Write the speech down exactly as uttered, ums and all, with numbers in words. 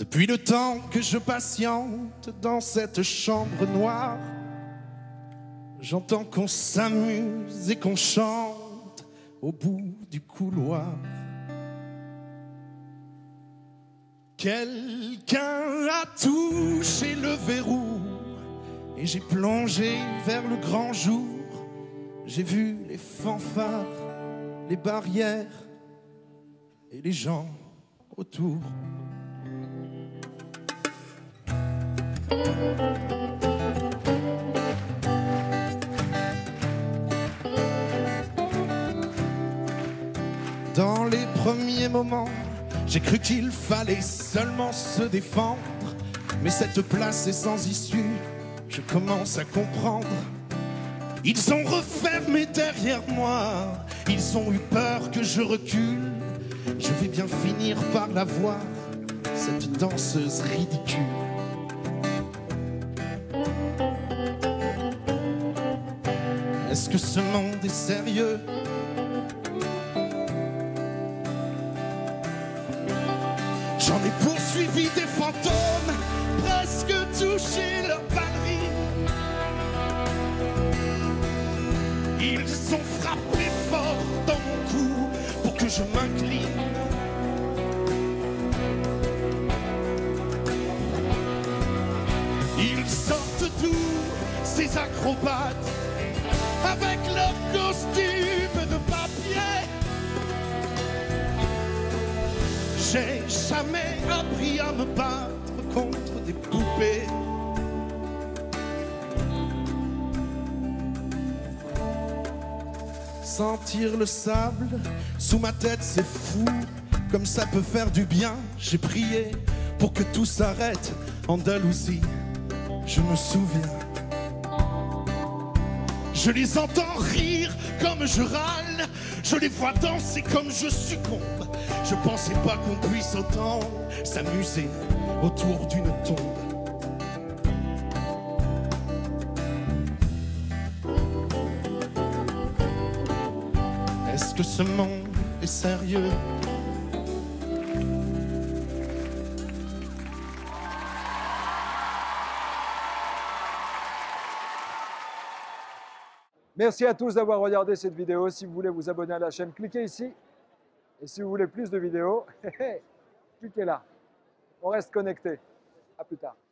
Depuis le temps que je patiente dans cette chambre noire, j'entends qu'on s'amuse et qu'on chante au bout du couloir. Quelqu'un a touché le verrou et j'ai plongé vers le grand jour. J'ai vu les fanfares, les barrières et les gens autour. Dans les premiers moments, j'ai cru qu'il fallait seulement se défendre. Mais cette place est sans issue, je commence à comprendre. Ils ont refermé derrière moi, ils ont eu peur que je recule. Je vais bien finir par la voir, cette danseuse ridicule. Est-ce que ce monde est sérieux? J'en ai poursuivi des fantômes, presque touché leur ballerine. Ils ont frappé fort dans mon cou pour que je m'incline. Ils sortent d'où, ces acrobates, avec leurs costumes de papier? J'ai jamais appris à me battre contre des poupées. Sentir le sable sous ma tête, c'est fou, comme ça peut faire du bien. J'ai prié pour que tout s'arrête. Andalousie, je me souviens. Je les entends rire comme je râle, je les vois danser comme je succombe. Je pensais pas qu'on puisse autant s'amuser autour d'une tombe. Est-ce que ce monde est sérieux? Merci à tous d'avoir regardé cette vidéo. Si vous voulez vous abonner à la chaîne, cliquez ici. Et si vous voulez plus de vidéos, cliquez là. On reste connecté. À plus tard.